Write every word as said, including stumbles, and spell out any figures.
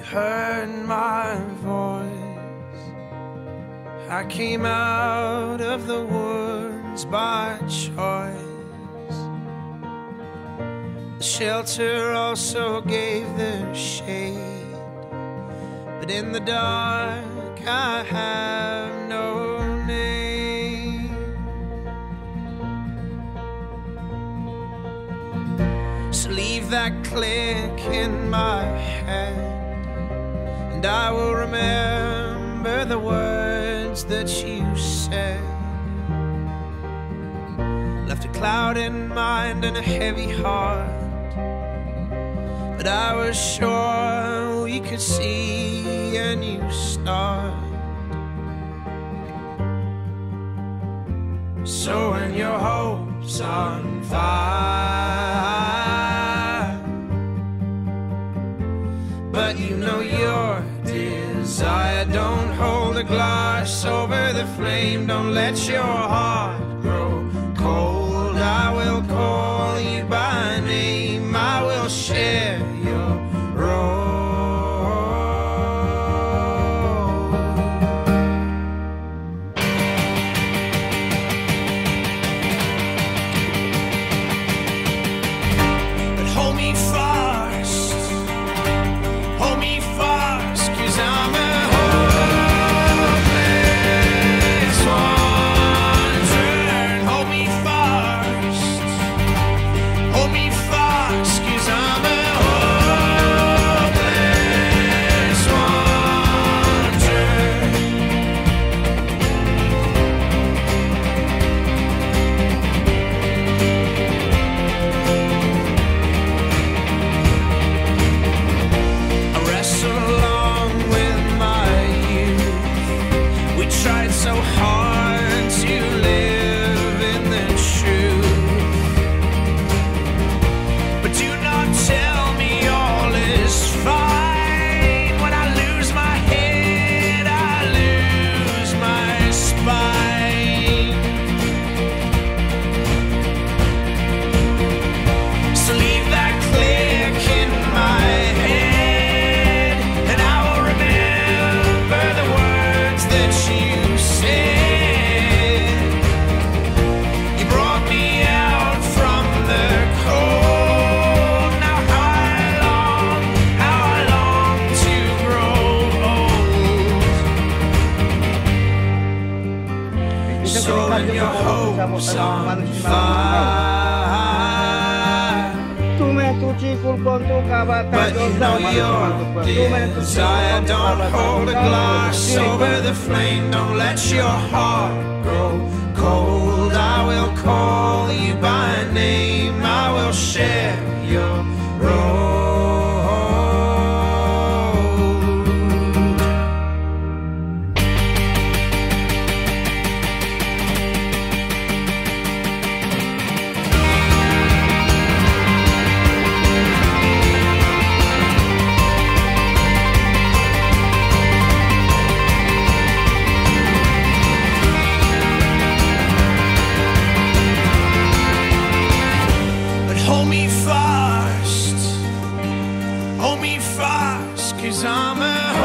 You heard my voice. I came out of the woods by choice. The shelter also gave their shade, but in the dark I have no name. So leave that click in my head, and I will remember the words that you said. Left a cloud in mind and a heavy heart, but I was sure we could see a new start. So when your hope's on fire, but you know your desire, don't hold a glass over the flame. Don't let your heart grow cold. I will call you by name. I will share your role. But hold me fast, hold me fast, 'cause I'm a hopeless wanderer. Hold me fast, hold me fast, 'cause I'm a hopeless wanderer. I wrestle along with my youth. We tried so hard to live in the truth, but do not tell me all is fine. When I lose my head, I lose my spine. So leave that click in my head, and I will remember the words that you said. You brought me out from the cold. Now how I long, how I long to grow old. So when your hope's on fire, but you know your desire, don't hold a glass over the flame. Don't let your heart grow cold. I will call you by name. I will share your road. But hold me fast, hold me fast, 'cause I'm a